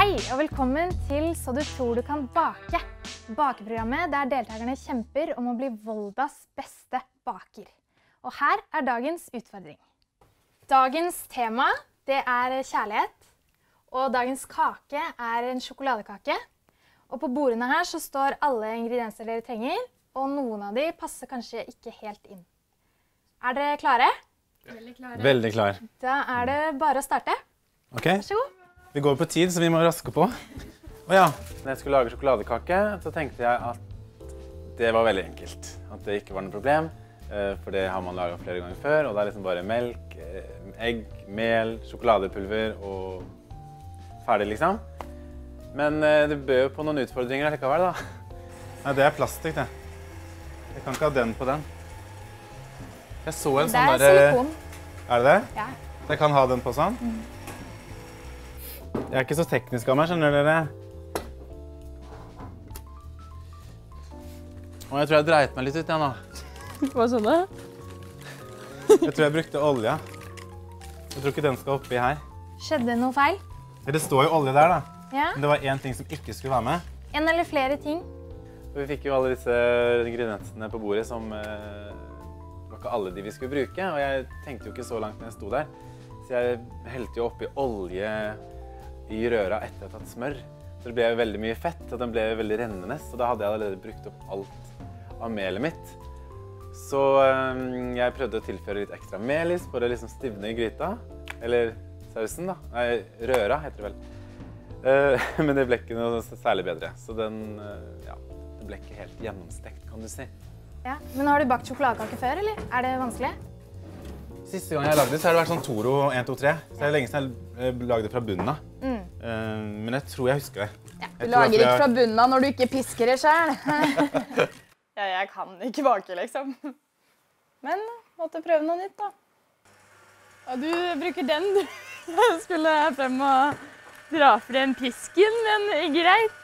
Hei og velkommen til Så du tror du kan bake. Bakeprogrammet der deltakerne kjemper om å bli Voldas beste baker. Og her er dagens utfordring. Dagens tema det er kjærlighet. Og dagens kake er en sjokoladekake. Og på bordene her så står alle ingredienser dere trenger. Og noen av de passer kanskje ikke helt inn. Er dere klare? Veldig klare. Veldig klar. Da er det bare å starte. Ok. Vær så god. Vi går på tid, så vi må raske på. Og ja, når jeg skulle lage sjokoladekake, så tenkte jeg at det var veldig enkelt. At det ikke var noe problem, for det har man laget flere ganger før. Og det er liksom bare melk, egg, mel, sjokoladepulver og ferdig liksom. Men det bød jo på noen utfordringer likevel da. Nei, det er plastikk det. Jeg kan ikke ha den på den. Jeg så en sånn der... Det er silikon. Er det det? Ja. Jeg kan ha den på sånn? Jeg er ikke så teknisk av meg, skjønner dere? Og jeg tror jeg dreit meg litt ut igjen da. Hva sånn da? Jeg tror jeg brukte olje. Jeg tror ikke den skal oppi her. Skjedde noe feil? Det står jo olje der da. Ja. Men det var en ting som ikke skulle være med. En eller flere ting. Vi fikk jo alle disse ingrediensene på bordet som var ikke alle de vi skulle bruke. Og jeg tenkte jo ikke så langt når jeg sto der. Så jeg helte jo oppi olje i røra etter å ha tatt smør. Så det ble veldig mye fett, og den ble veldig rennende. Så da hadde jeg allerede brukt opp alt av melet mitt. Så jeg prøvde å tilføre litt ekstra melis for å liksom stivne i gryta. Eller sausen da. Nei, røra heter det vel. Men det ble ikke noe særlig bedre. Så den, ja, det ble ikke helt gjennomstekt, kan du si. Ja. Men har du bakt sjokoladekake før, eller? Er det vanskelig? Siste gang jeg lagde det, så har det vært sånn Toro 1, 2, 3. Så det er lenge siden jeg lagde det fra bunnen av. Men jeg tror jeg husker det. Ja, du lager ikke fra bunnen av når du ikke pisker det selv. Ja, jeg kan ikke bake, liksom. Men måtte prøve noe nytt, da. Ja, du bruker den, du. Jeg skulle frem og dra frem pisken, men greit.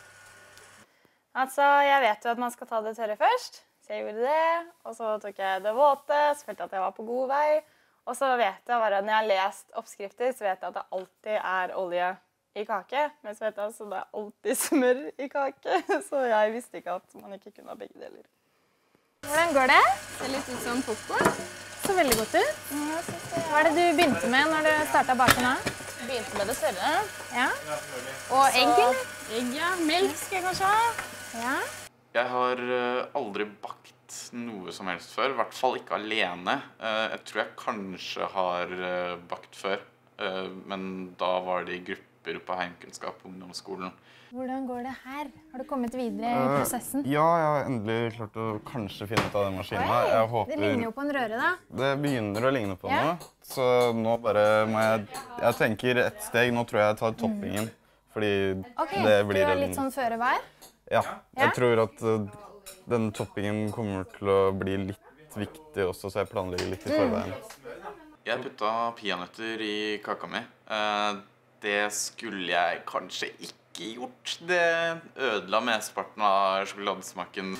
Altså, jeg vet jo at man skal ta det tørre først. Så jeg gjorde det, og så tok jeg det våte, så følte jeg at jeg var på god vei. Og så vet jeg bare, når jeg har lest oppskrifter, så vet jeg at det alltid er olje i kake. Men så vet jeg at det er alltid smør i kake, så jeg visste ikke at man ikke kunne ha begge deler. Hvordan går det? Ser litt ut som popcorn. Så veldig godt ut. Hva er det du begynte med når du startet baken da? Begynte med det større. Ja. Og egg, eller? Egg, ja. Melk skal jeg kanskje ha. Ja. Jeg har aldri bakt noe som helst før, i hvert fall ikke alene. Jeg tror jeg kanskje har bakt før, men da var det i grupper på heimkunnskap på ungdomsskolen. Hvordan går det her? Har du kommet videre i prosessen? Ja, jeg har endelig klart å kanskje finne ut av den maskinen. Jeg håper... Det ligner jo på en røre da. Det begynner å ligne på Ja. noe, så nå bare må jeg tenker et steg, nå tror jeg tar toppingen, fordi Ok, det du blir er litt sånn føre var. Ja, Ja. jeg tror at den toppingen kommer til å bli litt viktig også, så jeg planlegger litt i forveien. Jeg putta peanøtter i kaka mi. Det skulle jeg kanskje ikke gjort. Det ødela mesteparten av sjokoladesmaken.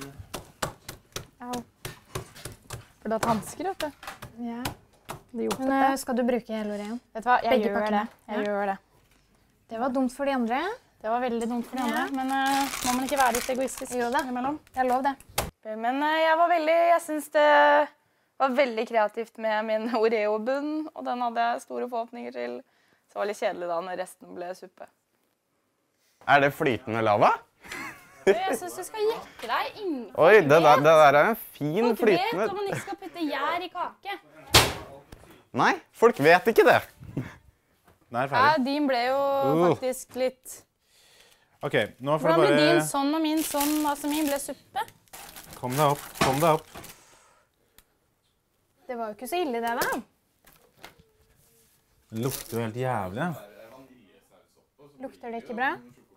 Au. For du har hansker, vet du. Ja. Det gjorde Men det. skal du bruke hele ordet igjen? Vet du hva, jeg Begge gjør pakkene. det. Jeg gjør det. Det var dumt for de andre. Det var veldig dumt for de andre, Ja. men må man ikke være litt egoistisk Jo da. imellom? Det er lov det. Men jeg synes det var veldig kreativt med min Oreo-bunn, og den hadde jeg store forhåpninger til. Så det var litt kjedelig da når resten ble suppe. Er det flytende lava? Jeg synes du skal jekke deg inn. Oi, det der er en fin Folk vet flytende... om man ikke skal putte gjær i kake. Nei, folk vet ikke det. Den er Ja, ferdig. din ble jo faktisk litt... Ok, nå får Hvordan du ble bare... din sånn og min sånn, altså min ble suppe? Kom deg opp, kom deg opp. Det var jo ikke så ille det da. Det lukter jo helt jævlig. Lukter det ikke bra?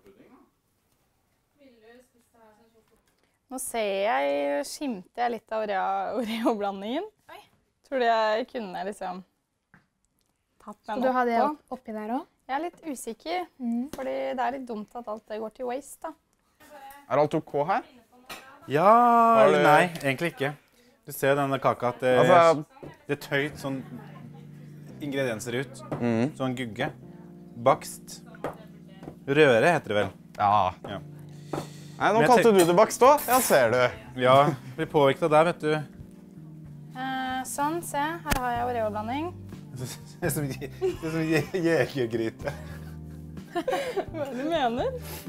Nå skimter jeg litt av Oreo-blandingen. Tror du jeg kunne liksom tatt Skal den du ha det oppå? oppi der også? Jeg er litt usikker, fordi det er litt dumt at alt det går til waste, da. Er alt OK her? Ja, Har du- eller nei, egentlig ikke. Du ser denne kaka at det, Altså- det tøyt sånn ingredienser ut. Sånn gugge. Bakst. Røre heter det vel. Ja. Ja. Nei, nå Men jeg kalte du det bakst også. Ja, ser du. Ja, blir påvirket av deg, vet du. Sånn, se. Her har jeg Oreo-blanding. Det er som jegergryte. Hva er det du mener?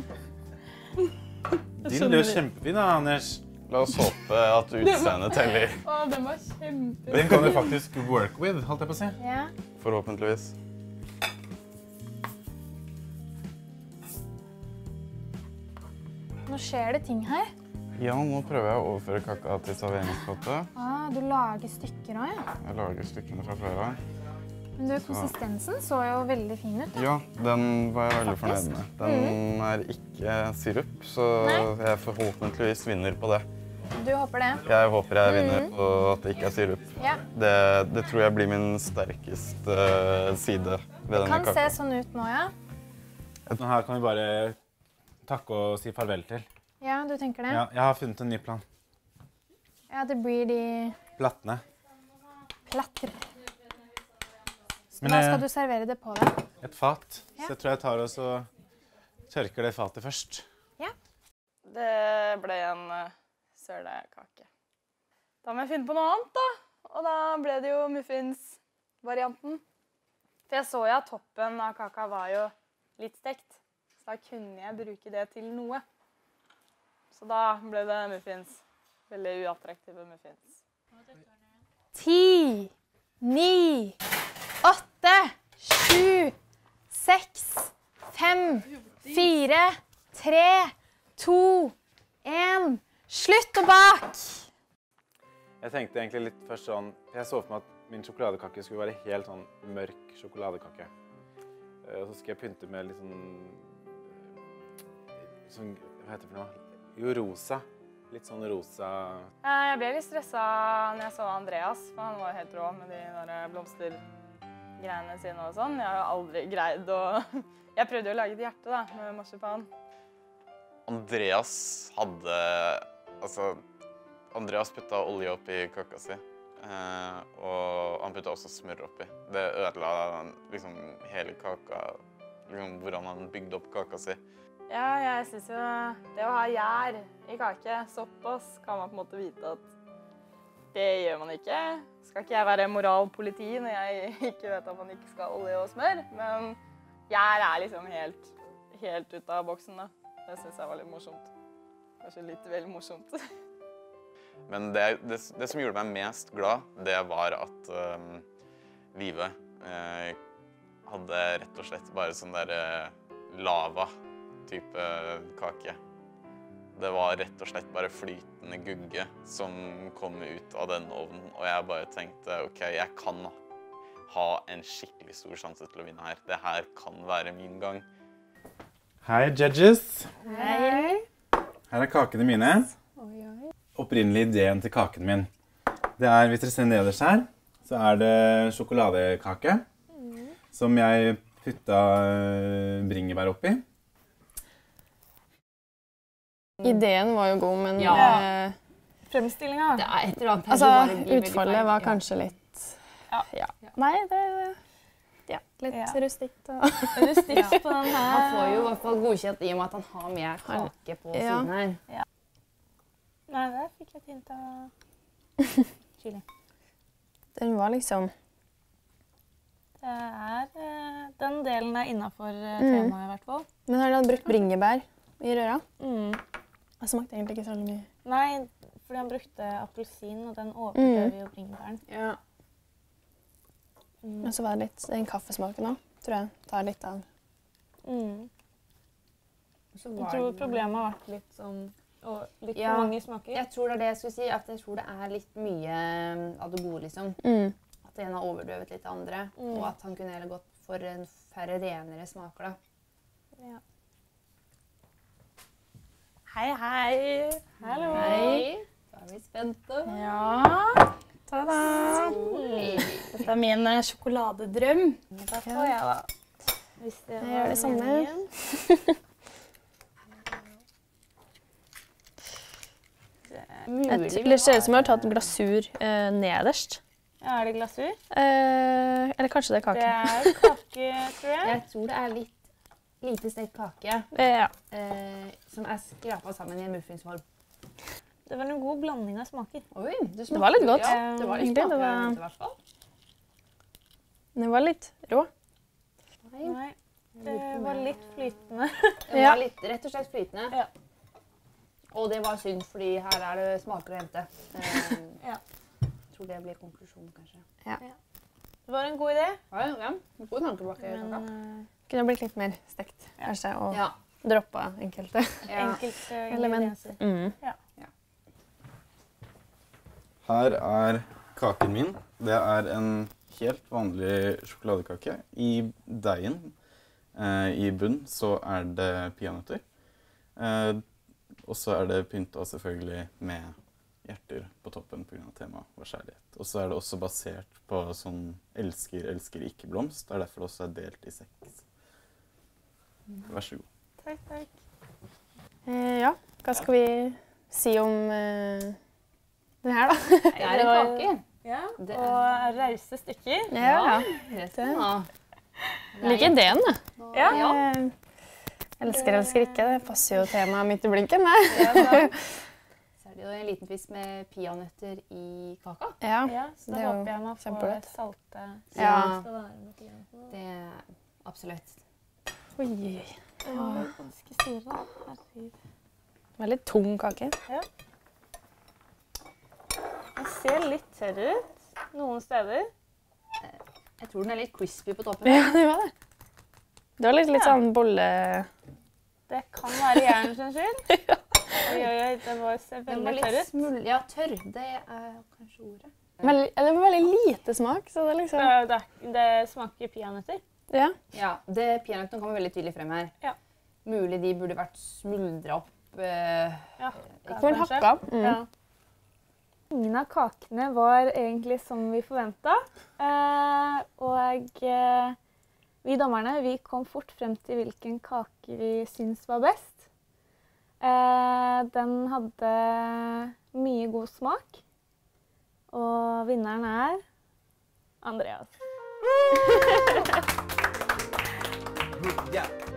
Din ble jo kjempefin da, Anders. La oss håpe at utseendet teller. Å, den var kjempe... Den kan du faktisk work with, holdt jeg på å si. Ja. Forhåpentligvis. Nå skjer det ting her. Ja, nå prøver jeg å overføre kaka til serveringsplate. Du lager stykker også, ja. Jeg lager stykkene fra før av. Men du, konsistensen så jo veldig fin ut. Ja, den var jeg veldig fornøyd med. Den er ikke sirup, så jeg forhåpentligvis vinner på det. Du håper det? Jeg håper jeg vinner på at det ikke er sirup. Ja. Det tror jeg blir min sterkeste side ved denne Kan kaka. se sånn ut nå, ja. Nå her kan vi bare takke og si farvel til. Ja, du tenker det? Ja, jeg har funnet en ny plan. Ja, det blir de Plattene. platter. Men, Da skal du servere det på deg. Et fat. Ja. Så jeg tror jeg tar og så tørker det fatet først. Det ble en sølekake. Da må jeg finne på noe annet, da. Og da ble det jo muffins-varianten. For jeg så jo at toppen av kaka var jo litt stekt. Så da kunne jeg bruke det til noe. Så da ble det muffins. Veldig uattraktive muffins. 10, 9, 8, 7, 6, 5, 4, 3, 2, 1. Slutt å bake! Jeg tenkte egentlig litt først sånn, jeg så for meg at min sjokoladekake skulle være helt sånn mørk sjokoladekake. Og så skal jeg pynte med litt sånn, hva heter det for noe? Jo, rosa. Litt sånn rosa. Jeg ble litt stresset når jeg så Andreas, for han var jo helt rå med de der blomstergreiene sine og sånn. Jeg har jo aldri greid å... Jeg prøvde jo å lage et hjerte da, med marsipan. Andreas hadde... Altså, Andreas putta olje oppi kaka si. Og han putta også smør oppi. Det ødela liksom hele kaka, liksom hvordan han bygde opp kaka si. Ja, jeg synes jo det å ha gjær i kake, såpass kan man på en måte vite at det gjør man ikke. Skal ikke jeg være moralpoliti når jeg ikke vet at man ikke skal ha olje og smør, men gjær er liksom helt ut av boksen da. Det synes jeg var litt morsomt. Kanskje litt vel morsomt. Men det som gjorde meg mest glad, det var at Live hadde rett og slett bare sånn der lava-type kake. Det var rett og slett bare flytende gugge som kom ut av den ovnen, og jeg bare tenkte, ok, jeg kan ha en skikkelig stor sjanse til å vinne her. Det her kan være min gang. Hei, judges. Hei. Her er kakene mine. Opprinnelig ideen til kaken min. Det er, hvis dere ser nederst her, så er det sjokoladekake, som jeg putta bringebær oppi. Ideen var jo god, men Fremstillingen. det er et eller annet her Altså, som bare blir veldig utfallet feil. var kanskje litt... Ja. Nei, litt Ja. rustikt og... Rustikt på den her. Han får jo i hvert fall godkjent i og med at han har med kake på siden her. Nei, der fikk jeg et hint av chili. Den var liksom... Den delen er innenfor temaet i hvert fall. Men har han brukt bringebær i røra? Det smakte egentlig ikke så mye. Nei, fordi han brukte appelsin, og den overdøver jo bringebæren. Ja. Men så var det litt den kaffesmaken også, tror jeg. Tar litt av. Jeg tror problemet har vært litt sånn, litt Ja. for mange smaker. Jeg tror det er det jeg skulle si, at jeg tror det er litt mye av det gode, liksom. At den har overdøvet litt andre, og at han kunne heller gått for en færre renere smaker, da. Ja. Hei, hei. Hallo. Hei. Da er vi spente. Ja. Ta-da. Dette er min sjokoladedrøm. Da får jeg da. Hvis det Jeg gjør det samme. Det ser ut som jeg har tatt glasur nederst. Ja, er det glasur? Eller kanskje det er Det kake. er kake, tror jeg. Jeg tror det er litt lite stekt kake Ja. som er skrapet sammen i en muffinsform. Det var en god blanding av smaker. Oi, Det var litt godt. Ja, det var litt Egentlig, det smakere var- enn det i hvert fall. Den var litt rå. Nei, det var litt flytende. Det var litt, rett og slett flytende. Ja. Og det var synd, fordi her er det smaker å hente. Ja. Jeg tror det blir konklusjonen, kanskje. Det var en god idé. Ja, god tanke bak Men kaka. Kunne blitt litt mer stekt, kanskje, og Ja. droppa enkelte. enkelte Element. ingredienser. Her er kaken min. Det er en helt vanlig sjokoladekake. I deigen, i bunn, så er det peanøtter. Og så er det pynta selvfølgelig med hjerter på toppen på grunn av temaet var kjærlighet. Og så er det også basert på sånn elsker, elsker ikke blomst. Det er derfor det også er delt i 6. Vær så god. Takk, takk. Ja, hva skal vi si om den her, da? Det er en kake. Ja, Det og rause stykker. Ja, Resten, da. Liker ideen, da. Ja. Elsker, elsker ikke. Det passer jo temaet midt i blinken, det. Så er det jo en liten twist med peanøtter i kaka. Ja, Ja, så da det er jo håper jeg man får kjempegodt. salte Ja. skal være med peanøttene. Det absolutt. Oi, Det var ganske store, da. Herregud. veldig tung kake. Den ser litt tørr ut noen steder. Jeg tror den er litt crispy på toppen. Ja, det var det. Det var litt Ja. sånn bolle... Det kan være jernet sin skyld. Oi, oi, oi, det ser Den var veldig tørr litt ut. Ja, tørr. Det er kanskje ordet. Det var veldig lite smak, så det liksom... Det smaker peanøtter. Ja. Ja, peanøttene kommer veldig tydelig frem her. Ja. Mulig de burde vært smuldret opp. Ja, Ikke vel hakka. Mm. Ja. Ingen av kakene var egentlig som vi forventet. Og vi dommerne vi kom fort frem til hvilken kake vi syntes var best. Den hadde mye god smak. Og vinneren er Andreas. Yeah.